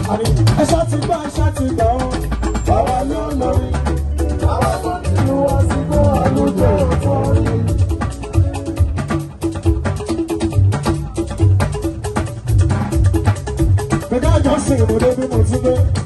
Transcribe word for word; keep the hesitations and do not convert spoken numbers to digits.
ẹ ṣá ti gbọ́ ẹ ṣá ti gbọ́ bàbá ló lórí àwọn tó ti lù wá sí kó àlùjọ òfòrí. Gbẹ̀dá àjọsìn ìmọ̀lẹ́ bí mo ti gbé.